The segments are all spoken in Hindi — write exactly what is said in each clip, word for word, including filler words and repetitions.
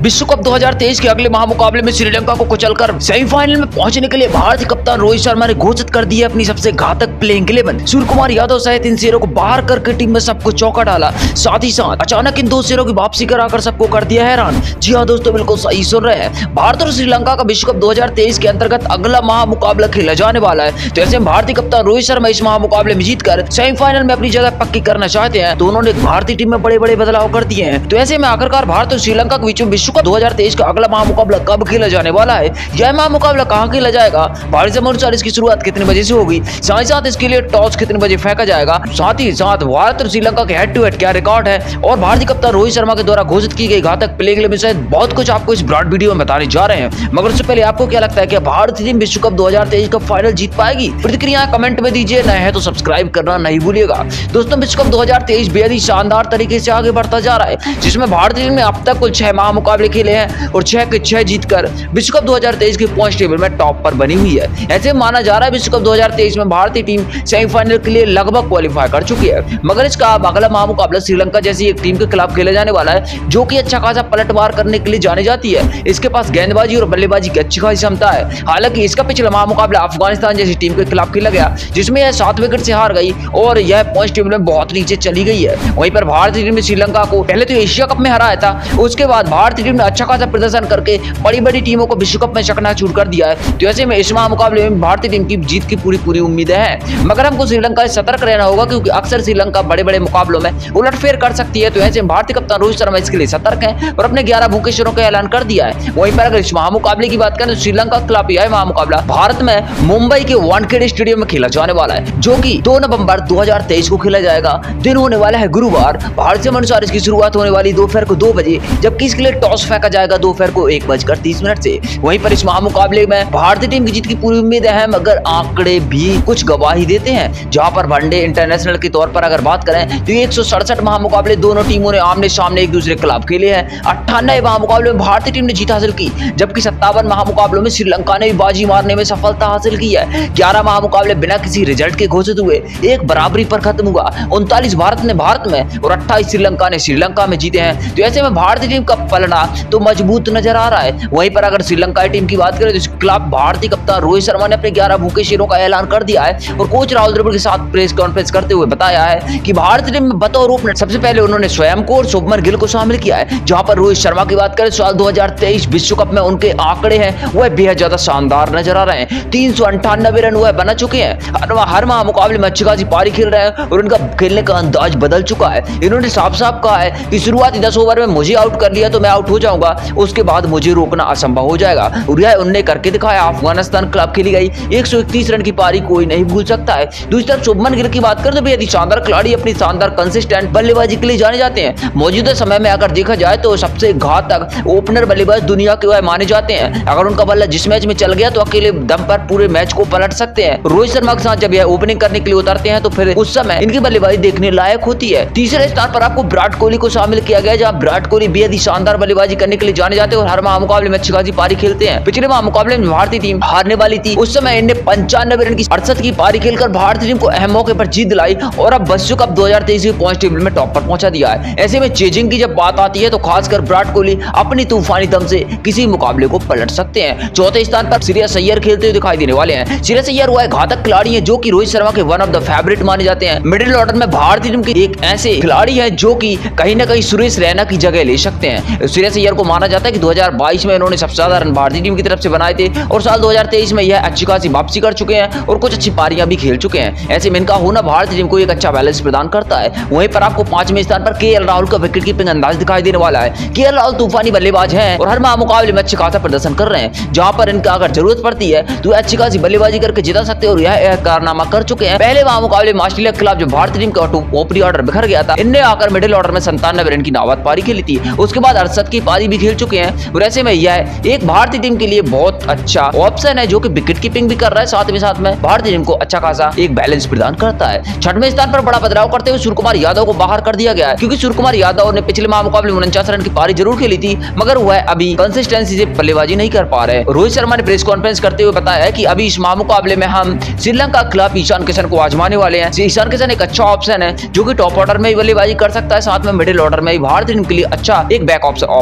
विश्व कप दो हज़ार तेईस के अगले महामुकाबले में श्रीलंका को कुचलकर सेमीफाइनल में पहुंचने के लिए भारतीय कप्तान रोहित शर्मा ने घोषित कर दी है अपनी सबसे घातक playing eleven. Suryakumar Yadav सहित इन शेरों को बाहर करके टीम में सबको चौका डाला। साथ ही साथ अचानक इन दो शेरों की वापसी कराकर सबको कर दिया हैरान। जी हाँ दोस्तों, बिल्कुल सही सुन रहे हैं। भारत और श्रीलंका का विश्व कप दो हज़ार तेईस के अंतर्गत अगला महामुकाबला खेला जाने वाला है। तो ऐसे में भारतीय कप्तान रोहित शर्मा इस महामुकाबले में जीतकर सेमीफाइनल में अपनी जगह पक्की करना चाहते हैं। तो उन्होंने भारतीय टीम में बड़े बड़े बदलाव कर दिए हैं। तो ऐसे में आखिरकार भारत और श्रीलंका के बीच में विश्व कप दो हज़ार तेईस का अगला महामुकाबला कब खेला जाने वाला है, यह महामुकाबला कहां खेला जाएगा, भारतीय समय अनुसार इसकी शुरुआत कितने बजे से होगी, साथ ही साथ इसके लिए टॉस कितने बजे फेंका जाएगा, साथ ही साथ भारत और श्रीलंका के हेड टू हेड क्या रिकॉर्ड है और भारतीय कप्तान रोहित शर्मा के द्वारा घोषित की गई घातक प्लेइंग इलेवन सहित बहुत कुछ आपको इस ब्रॉड वीडियो में बताने जा रहे हैं। मगर उससे पहले आपको क्या लगता है कि भारतीय टीम विश्व कप दो हज़ार तेईस का फाइनल जीत पाएगी? प्रतिक्रिया कमेंट में दीजिए, नए हैं तो सब्सक्राइब करना नहीं भूलिएगा। दोस्तों, विश्व कप दो हज़ार तेईस बेहद ही शानदार तरीके से आगे बढ़ता जा रहा है, जिसमें भारतीय टीम ने अब तक कुल छह महामुकाबले खेले हैं और छह के छह जीतकर विश्व कप दो हज़ार तेईस के पॉइंट टेबल में टॉप पर बनी हुई है। ऐसे माना जा रहा है विश्व कप दो हज़ार तेईस में भारतीय टीम सेमीफाइनल के लिए लगभग क्वालिफाई कर चुकी है। मगर इसका अगला महामुकाबला श्रीलंका जैसी एक टीम के खिलाफ खेले जाने वाला है, जो कि अच्छा खासा पलटवार करने के लिए जानी जाती है। इसके पास गेंदबाजी और बल्लेबाजी की अच्छी खासी क्षमता है। हालांकि इसका पिछला महामुकाबला अफगानिस्तान जैसी टीम के खिलाफ खेला गया, जिसमें यह सात विकेट से हार गई और यह पॉइंट टेबल में बहुत नीचे चली गई है। वहीं पर भारतीय टीम ने श्रीलंका को पहले तो एशिया कप में हराया था, उसके बाद भारतीय टीम ने अच्छा खासा प्रदर्शन करके बड़ी बड़ी टीमों को विश्व कप में चकनाचूर कर दिया है। तो ऐसे में इस महामुकाबले में भारतीय टीम की जीत की पूरी पूरी उम्मीदें हैं। मगर हमको श्रीलंका से सतर्क रहना होगा, क्योंकि अक्सर श्रीलंका बड़े बड़े मुकाबलों में उलटफेर कर सकती है। तो ऐसे में भारतीय कप्तान रोहित शर्मा इसके लिए सतर्क हैं और अपने ग्यारह भूखे शेरों का ऐलान कर दिया है। वहीं पर अगर इस महामुकाबले की बात करें तो श्रीलंका के खिलाफ यह महामुकाबला भारत में मुंबई के वानखेड़े स्टेडियम में खेला जाने वाला है, जो कि दो नवंबर दो हज़ार तेईस को खेला जाएगा। दिन होने वाला है गुरुवार। भारतीय समय अनुसार इसकी शुरुआत होने वाली दोपहर को दो बजे, जबकि इसके लिए टॉस फेंका जाएगा दोपहर को एक बजकर तीस मिनट से। वहीं पर इस महामुकाबले में भारतीय टीम की जीत की पूरी उम्मीद है, मगर आंकड़े भी कुछ गवाही देते हैं। जहां पर वनडे इंटरनेशनल के तौर पर अगर बात करें तो एक सौ सड़सठ महामुकाबले दोनों टीमों ने आमने सामने एक दूसरे के खिलाफ खेले हैं। अट्ठानवे महामुकाबले में भारतीय टीम ने जीत हासिल की, जबकि सत्तावन महामुकाबलों में श्रीलंका ने भी बाजी मारने में सफलता हासिल की है। ग्यारह महामुकाबले बिना किसी रिजल्ट के घोषित हुए, एक बराबरी पर खत्म हुआ। उनतालीस भारत ने भारत में और अट्ठाईस श्रीलंका ने श्रीलंका में जीते हैं। तो ऐसे में भारतीय टीम का पलड़ा तो मजबूत नजर आ रहा है। वहीं पर अगर श्रीलंका टीम की बात करें तो इसके खिलाफ भारतीय कप्तान रोहित शर्मा ने अपने ग्यारह भूखे शेरों का ऐलान कर दिया है और कोच राहुल द्रविड़ के साथ प्रेस कॉन्फ्रेंस करते हुए बताया है कि भारतीय टीम में बतौर ओपनर सबसे पहले उन्होंने स्वयं को और शुभमन गिल को शामिल किया है। जहां पर रोहित शर्मा की बात करें साल दो हज़ार तेईस विश्व कप में उनके आंकड़े हैं वह बेहद ज्यादा शानदार नजर आ रहे हैं। तीन सौ अंठानबे रन वह बना चुके हैं। हर महामुकाबले में अच्छी खासी पारी खेल रहे हैं और उनका खेलने का अंदाज बदल चुका है। इन्होंने साफ साफ कहा है कि शुरुआती दस ओवर में मुझे आउट कर लिया तो मैं आउट हो जाऊंगा, उसके बाद मुझे रोकना असंभव हो जाएगा। और यह उन्होंने करके दिखाया। अफगानिस्तान खिलाफ खेली गई एक सौ इकतीस रन की पारी कोई नहीं भूल सकता है। दूसरी तरफ शुभमन गिल की बात करें तो बेहद शानदार खिलाड़ी अपनी शानदार कंसिस्टेंट बल्लेबाजी के लिए जाने जाते हैं। मौजूदा समय में अगर देखा जाए तो सबसे घातक ओपनर बल्लेबाज दुनिया के वह माने जाते हैं। अगर उनका बल्ला जिस मैच में चल गया तो अकेले दम पर पूरे मैच को पलट सकते हैं। रोहित शर्मा के साथ जब यह ओपनिंग करने के लिए उतरते हैं तो फिर उस समय इनकी बल्लेबाजी देखने लायक होती है। तीसरे स्थान पर आपको विराट कोहली को शामिल किया गया, जहां विराट कोहली बेहद ही शानदार बल्लेबाजी करने के लिए जाने जाते हैं और हर महामुकाबले में अच्छी खासी पारी खेलते हैं। पिछले महामुकाबले में भारतीय टीम हारने वाली थी, उस समय इन्हें पंचानवे रन की अड़सठ की पारी खेलकर भारतीय टीम को अहम मौके पर जीत दिलाई और अब विश्व कप दो हज़ार तेईस के पॉइंट टेबल में टॉप पर पहुंचा दिया है। ऐसे में चेजिंग की जब बात आती है तो खासकर विराट कोहली अपनी तूफानी दम से किसी मुकाबले को पलट सकते हैं। चौथे स्थान पर श्रेयस अय्यर खेलते हुए दिखाई देने वाले हैं। श्रेयस अय्यर वह घातक खिलाड़ी है जो कि रोहित शर्मा के वन ऑफ द फेवरेट माने जाते हैं। मिडिल ऑर्डर में भारतीय टीम के एक ऐसे खिलाड़ी है जो कि कहीं ना कहीं सुरेश रैना की जगह ले सकते हैं। श्रेयस अय्यर को माना जाता है कि दो हज़ार बाईस में इन्होंने सबसे ज्यादा रन भारतीय टीम की तरफ से बनाए थे और साल दो हज़ार तेईस में यह अच्छी खासी वापसी कर चुके हैं और कुछ अच्छी पारियां भी खेल चुके हैं। ऐसे में इनका होना भारतीय टीम को एक अच्छा बैलेंस प्रदान करता है। वहीं पर आपको पांचवें स्थान पर केएल राहुल का विकेट कीपिंग अंदाज दिखाई देने वाला है। केएल राहुल तूफानी बल्लेबाज हैं और हर महामुकाबले में अच्छे खासा प्रदर्शन कर रहे हैं। जहां पर इनका अगर जरूरत पड़ती है तो अच्छी खासी बल्लेबाजी करके जिता सकते हैं और यह कारनामा कर चुके हैं। पहले महामुकाबले में ऑस्ट्रेलिया के खिलाफ जो भारतीय टीम का ओपनिंग ऑर्डर बिखर गया था, इनने आकर मिडिल ऑर्डर में संतानवे रन की नाबाद पारी खेली थी। उसके बाद अड़सठ की पारी भी खेल चुके हैं और ऐसे में यह एक भारतीय टीम के लिए बहुत अच्छा ऑप्शन है जो कि विकेट कीपिंग भी कर रहा है, साथ में साथ में भारतीय टीम को अच्छा खासा एक बैलेंस प्रदान करता है। छठवें स्थान पर बड़ा बदलाव करते हुए सूर्य कुमार यादव को बाहर कर दिया गया है, क्योंकि सूर्य कुमार यादव ने पिछले महामुकाबले में उनचास रन की पारी जरूर खेली थी, मगर वह अभी कंसिस्टेंसी से बल्लेबाजी नहीं कर पा रहे। रोहित शर्मा ने प्रेस कॉन्फ्रेंस करते हुए बताया है कि अभी इस महामुकाबले में हम श्रीलंका के खिलाफ ईशान किशन को आजमाने वाले हैं। ईशान किशन एक अच्छा ऑप्शन है जो कि टॉप ऑर्डर में बल्लेबाजी कर सकता है, साथ में मिडिल ऑर्डर में भारतीय टीम के लिए अच्छा एक बैक ऑप्शन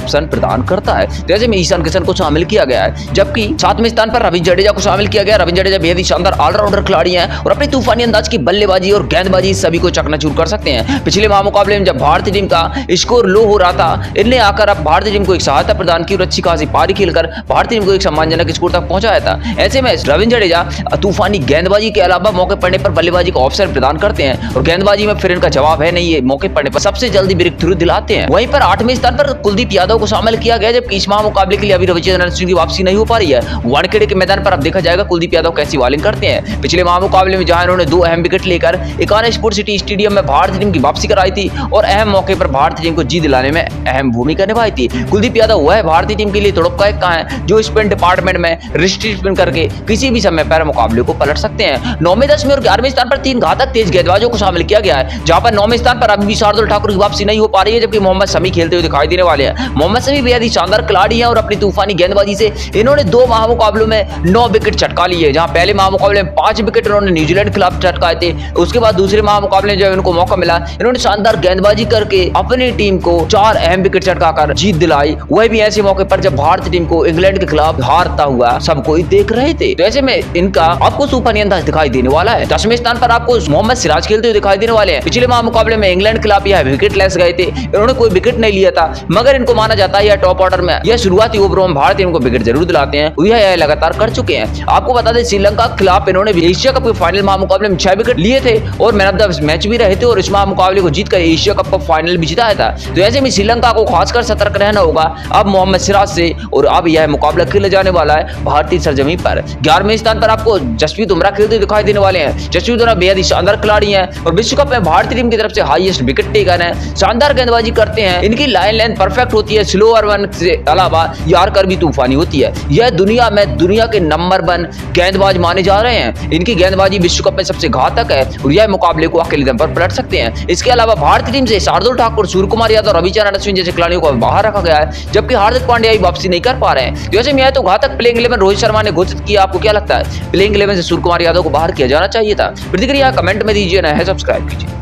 ऑप्शन प्रदान करता है। तो ऐसे में ईशान किशन को शामिल किया गया है, जबकि सातवें स्थान पर रविंद्र जडेजा को शामिल किया गया। रविंद्र जडेजा बेहद ही शानदार ऑलराउंडर खिलाड़ी हैं और अपनी तूफानी अंदाज की बल्लेबाजी और गेंदबाजी सभी को चकनाचूर कर सकते हैं। पिछले महामुकाबले में जब भारतीय टीम का स्कोर लो हो रहा था, इनने आकर अब भारतीय टीम को एक सहायता प्रदान की और अच्छी खासी पारी खेलकर भारतीय टीम को एक सम्मानजनक स्कोर तक पहुंचाया था। ऐसे में रविंद्र जडेजा तूफानी गेंदबाजी के अलावा मौके पड़ने पर बल्लेबाजी का ऑप्शन प्रदान करते हैं और गेंदबाजी में फिर इनका जवाब है नहीं, है मौके पड़ने पर सबसे जल्दी ब्रेक थ्रू दिलाते हैं। वहीं पर आठवें स्थान पर कुलदीप यादव को शामिल किया गया, जबकि इस महामुकाबले के लिए अभी रविचंद्रन अश्विन की वापसी नहीं हो पा रही है। वानखेड़े के मैदान पर अब देखा जाएगा कुलदीप यादव कैसी बॉलिंग करते हैं। पिछले महामुकाबले में जहां इन्होंने दो अहम विकेट लेकर इकाना स्पोर्ट्स सिटी स्टेडियम में भारतीय टीम की वापसी कराई थी और अहम मौके पर भारतीय टीम को जीत दिलाने में अहम भूमिका निभाई थी। कुलदीप यादव वह भारतीय टीम के लिए तोड़का एक है जो स्पिन डिपार्टमेंट में रिस्ट्रिक्ट स्पिन करके किसी भी समय पर मुकाबले को पलट सकते हैं। नौवें, दसवें और ग्यारहवें स्थान पर तीन घातक तेज गेंदबाजों को शामिल किया गया है, जहां पर नौवें स्थान पर अभी भी शार्दुल ठाकुर की वापसी नहीं हो पा रही है, जबकि मोहम्मद शमी खेलते हुए दिखाई देने वाले हैं। मोहम्मद शमी बेहद ही शानदार खिलाड़ी हैं और अपनी तूफानी गेंदबाजी से इन्होंने दो महामुकाबलों में नौ विकेट चटका लिए, जहां पहले महामुकाबले में पांच विकेट इन्होंने न्यूजीलैंड के खिलाफ चटकाए थे। उसके बाद दूसरे महामुकाबले में जब इनको मौका मिला, इन्होंने शानदार गेंदबाजी करके अपनी टीम को चार अहम विकेट चटकाकर जीत दिलाई, वह भी ऐसे मौके पर जब भारतीय टीम को इंग्लैंड के खिलाफ हारता हुआ सब कोई देख रहे थे। तो ऐसे में इनका आपको तूफानी अंदाज दिखाई देने वाला है। दसवें स्थान पर आपको मोहम्मद सिराज खेलते हुए दिखाई देने वाले हैं। पिछले महामुकाबले में इंग्लैंड के खिलाफ यह विकेट लेस गए थे, इन्होंने कोई विकेट नहीं लिया था, मगर इनको माना जाता है यह टॉप ऑर्डर में यह शुरुआती ओवरों में भारतीय टीम को विकेट जरूर दिलाते हैं, यह लगातार कर चुके हैं। आपको बता दें श्रीलंका के खिलाफ इन्होंने एशिया कप के फाइनल महामुकाबले में छह विकेट लिए थे और मैन ऑफ द मैच भी रहे थे और इस महामुकाबले को जीतकर एशिया कप का फाइनल भी जिताया था। तो ऐसे में श्रीलंका को खासकर सतर्क रहना होगा अब मोहम्मद सिराज से और अब यह मुकाबला खेला जाने वाला है भारतीय सरजमीन पर। ग्यारहवें स्थान पर आपको जसप्रीत बुमराह खेलते दिखाई देने वाले हैं। जसप्रीत बुमराह बेहद ही शानदार खिलाड़ी हैं और विश्व कप में भारतीय टीम की तरफ से हाईएस्ट विकेट टेकर हैं, शानदार गेंदबाजी करते हैं, इनकी लाइन लेंथ परफेक्ट होती है, स्लोअर वन से अलावा यार्कर भी तूफानी होती है। यह दुनिया में दुनिया के नंबर वन गेंदबाज माने जा रहे हैं। इनकी गेंदबाजी विश्व कप में सबसे घातक है और यह मुकाबले को अकेले दम पर पलट सकते हैं। इसके अलावा भारतीय टीम से शार्दुल ठाकुर, सूर्य कुमार यादव, रविचंद्रन अश्विन जैसे खिलाड़ियों को बाहर रखा गया है, जबकि हार्दिक पांड्या वापसी नहीं कर पा रहे हैं। जैसे में तो घातक प्लेइंग इलेवन रोहित शर्मा ने घोषित किया, आपको क्या लगता है प्लेइंग इलेवन से सूर्य कुमार यादव को बाहर किया जाना चाहिए था? प्रतिक्रिया कमेंट में दीजिए, ना है सब्सक्राइब कीजिए।